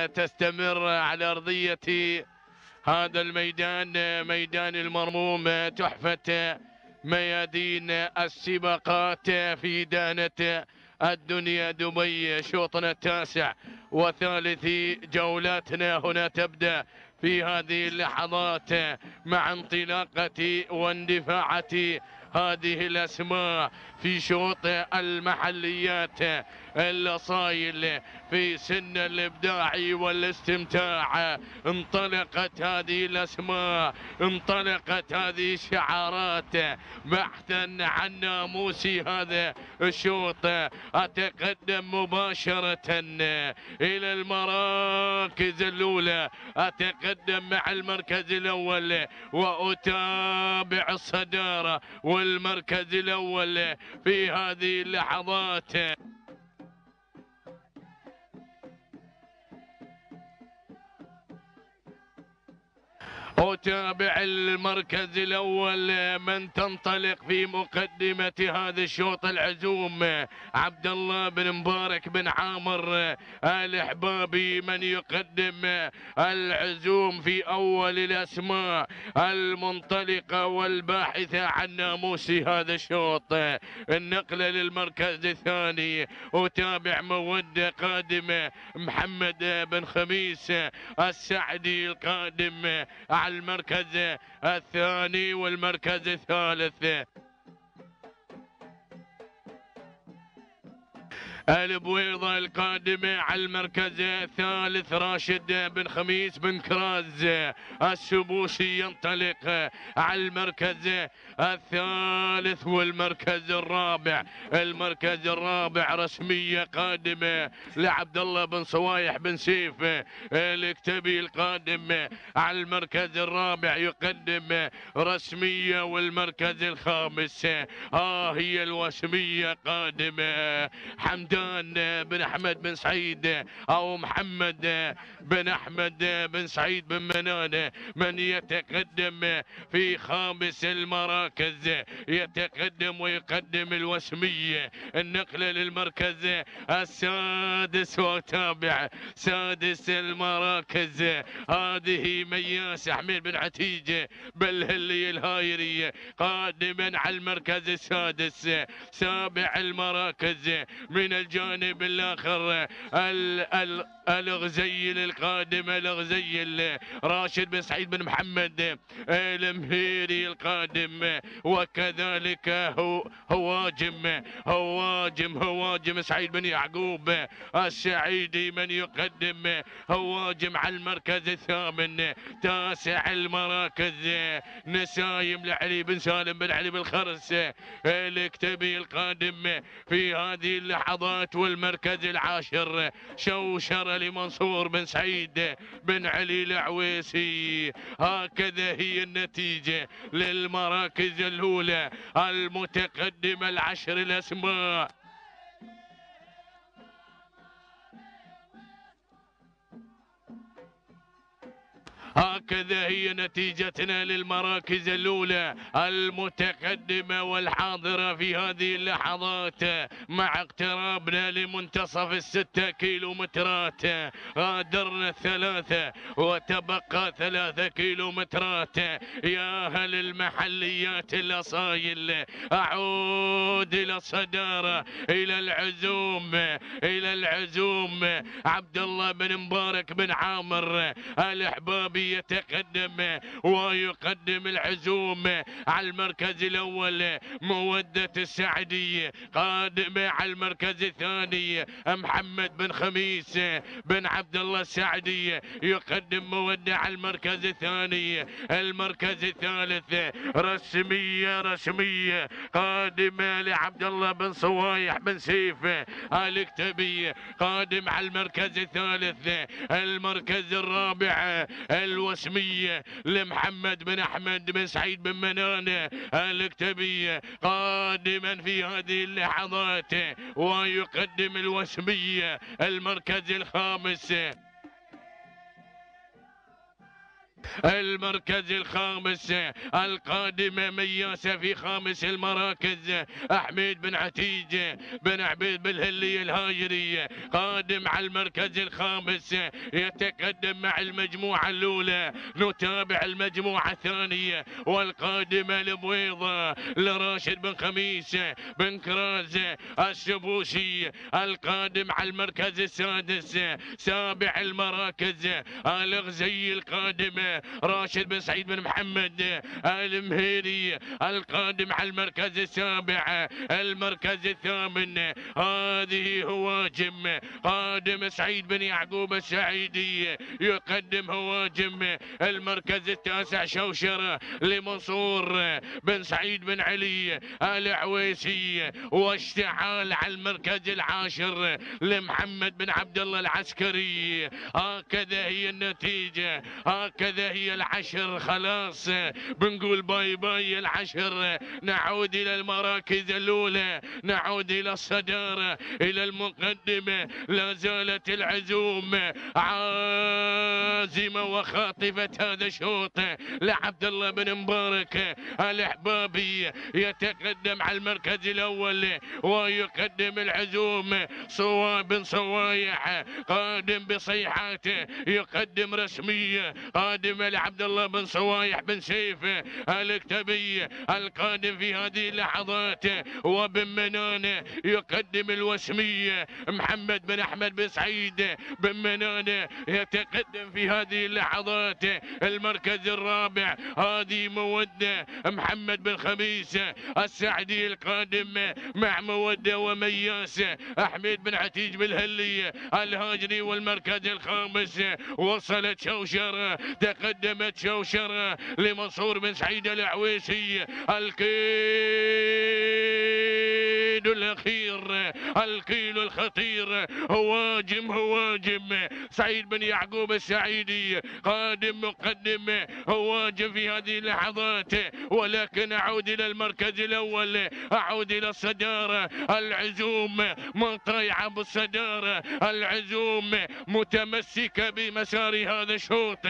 تستمر على أرضية هذا الميدان، ميدان المرموم، تحفة ميادين السباقات في دانة الدنيا دبي. شوطنا التاسع وثالث جولاتنا هنا تبدأ في هذه اللحظات مع انطلاقة واندفاعة هذه الأسماء في شوط المحليات. الأصايل في سن الإبداع والاستمتاع، انطلقت هذه الأسماء، انطلقت هذه الشعارات بحثا عن ناموس هذا الشوط. أتقدم مباشرة إلى المراكز الأولى، أتقدم مع المركز الأول وأتابع الصدارة والمركز الأول في هذه اللحظات. أتابع المركز الأول من تنطلق في مقدمة هذا الشوط العزوم عبد الله بن مبارك بن عامر الإحبابي، من يقدم العزوم في أول الأسماء المنطلقة والباحثة عن ناموس هذا الشوط. النقلة للمركز الثاني أتابع مودة قادمة محمد بن خميس السعدي القادم على المركز الثاني والمركز الثالث. البويضة القادمة على المركز الثالث راشد بن خميس بن كراز السبوسي ينطلق على المركز الثالث والمركز الرابع. المركز الرابع رسمية قادمة لعبد الله بن صوايح بن سيف الكتبي القادم على المركز الرابع يقدم رسمية، والمركز الخامس هي الوسمية قادمة حمدان بن أحمد بن سعيد أو محمد بن أحمد بن سعيد بن منان، من يتقدم في خامس المراكز، يتقدم ويقدم الوسمية. النقلة للمركز السادس وتابع سادس المراكز، هذه مياس حميد بن عتيجة بالهلي الهايري قادما على المركز السادس. سابع المراكز من الجانب الآخر الغزيل القادم، الغزيل راشد بن سعيد بن محمد المهيري القادم، وكذلك هواجم سعيد بن يعقوب السعيدي من يقدم هواجم على المركز الثامن. تاسع المراكز نسايم لعلي بن سالم بن علي بالخرس الكتبي القادم في هذه اللحظات، والمركز العاشر شوشرة لمنصور بن سعيد بن علي العويسي. هكذا هي النتيجة للمراكز الأولى المتقدمة العشر الأسماء. هكذا هي نتيجتنا للمراكز الأولى المتقدمة والحاضرة في هذه اللحظات مع اقترابنا لمنتصف الستة كيلومترات. غادرنا الثلاثة وتبقى 3 كيلومترات. يا أهل المحليات الأصايل، أعود إلى الصدارة، إلى العزوم عبد الله بن مبارك بن عامر الإحبابي يتقدم ويقدم العزوم. على المركز الأول مودة السعدي قادمة، على المركز الثاني محمد بن خميس بن عبد الله السعدي يقدم مودة على المركز الثاني. المركز الثالث رسمية قادمة لعبد الله بن صوايح بن سيف الكتبي قادم على المركز الثالث. المركز الرابع الوسمية لمحمد بن أحمد بن سعيد بن منان الكتبي قادما في هذه اللحظات ويقدم الوسمية. المركز الخامس المركز الخامس القادمة مياسة في خامس المراكز أحمد بن عتيج بن عبيد بالهلي الهاجري قادم على المركز الخامس يتقدم مع المجموعة الأولى. نتابع المجموعة الثانية والقادمة البويضة لراشد بن خميس بن كراز السبوسي القادم على المركز السادس. سابع المراكز الغزي القادم راشد بن سعيد بن محمد المهيري القادم على المركز السابع. المركز الثامن هذه هواجم قادم سعيد بن يعقوب السعيدي يقدم هواجم. المركز التاسع شوشرة لمنصور بن سعيد بن علي العويسي. واشتعال على المركز العاشر لمحمد بن عبد الله العسكري. هكذا هي النتيجة، هكذا هي العشر. خلاص بنقول باي باي العشر. نعود إلى المراكز الأولى، نعود إلى الصدارة، إلى المقدمة. لا زالت العزوم عازمة وخاطفة هذا الشوط لعبد الله بن مبارك الإحبابي. يتقدم على المركز الأول ويقدم العزوم. صواب بن صوايح قادم بصيحاته يقدم رسمية قادمة لعبد الله بن صوايح بن سيف الكتبي القادم في هذه اللحظات. وبن منانة يقدم الوسمية. محمد بن أحمد بن سعيد بن منانة يتقدم في هذه اللحظات. المركز الرابع هذه مودة محمد بن خميس السعدي القادم مع مودة ومياس أحمد بن عتيج بالهلي الهاجري. والمركز الخامس وصلت شوشرة، تقدمت شوشرة لمنصور بن سعيد العويسي. الكيل الأخير، الكيل الخطير، هواجم سعيد بن يعقوب السعيدي قادم مقدم هواجم في هذه اللحظات. ولكن أعود إلى المركز الأول، أعود إلى الصدارة. العزوم ما طايعة بالصدارة، العزوم متمسكة بمسار هذا الشوط.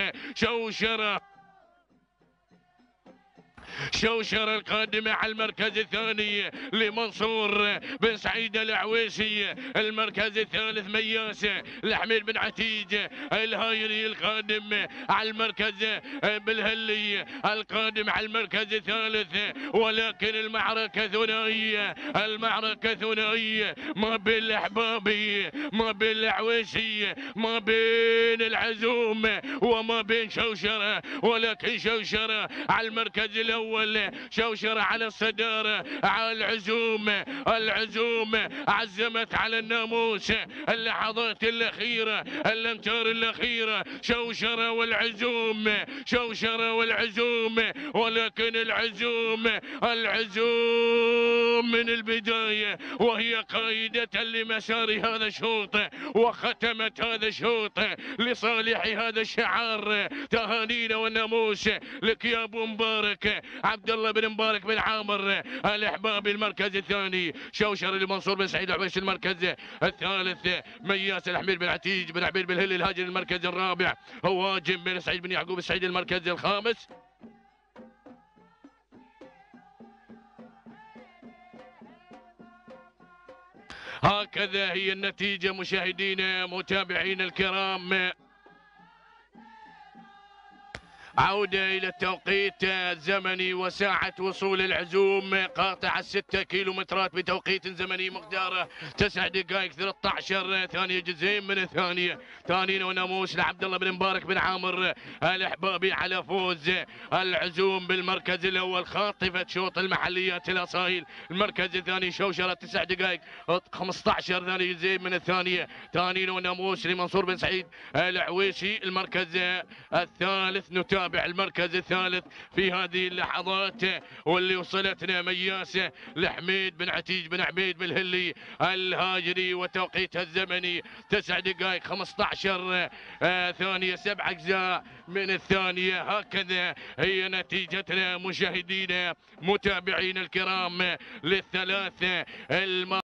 شوشرة القادمة على المركز الثاني لمنصور بن سعيد العويسي. المركز الثالث مياسة لحميد بن عتيج الهايري القادم على المركز بالهلي القادم على المركز الثالث. ولكن المعركة ثنائية، المعركة ثنائية ما بين الأحبابي، ما بين العويسي، ما بين العزوم وما بين شوشرة. ولكن شوشرة على المركز الأول، شوشرة على الصدارة. على العزوم عزمت على الناموس. اللحظات الأخيرة، الأمتار الأخيرة، شوشرة والعزوم، شوشرة والعزوم. ولكن العزوم من البداية وهي قائدة لمسار هذا الشوط، وختمت هذا الشوط لصالح هذا الشعار. تهانينا والناموس لك يا ابو مبارك عبد الله بن مبارك بن عامر الإحبابي. المركز الثاني شوشر لمنصور بن سعيد العويسي. المركز الثالث مياس الحميد بن عتيج بن عبيد بالهلي الهاجري. المركز الرابع هواجم بن سعيد بن يعقوب السعيدي. المركز الخامس هكذا هي النتيجة مشاهدينا متابعين الكرام. عودة إلى التوقيت الزمني وساعة وصول العزوم قاطع 6 كيلومترات بتوقيت زمني مقداره 9 دقائق 13 ثانية جزئين من الثانية. ثانينا وناموس لعبد الله بن مبارك بن عامر الإحبابي على فوز العزوم بالمركز الأول خاطفة شوط المحليات الأصايل. المركز الثاني شوشرة 9 دقائق 15 ثانية جزئين من الثانية. ثانينا وناموس لمنصور بن سعيد العويسي. المركز الثالث نتابع المركز الثالث في هذه اللحظات واللي وصلتنا مياسة لحميد بن عتيج بن عبيد بالهلي الهاجري. وتوقيتها الزمني 9 دقائق 15 ثانية 7 أجزاء من الثانية. هكذا هي نتيجتنا مشاهدينا متابعين الكرام للثلاث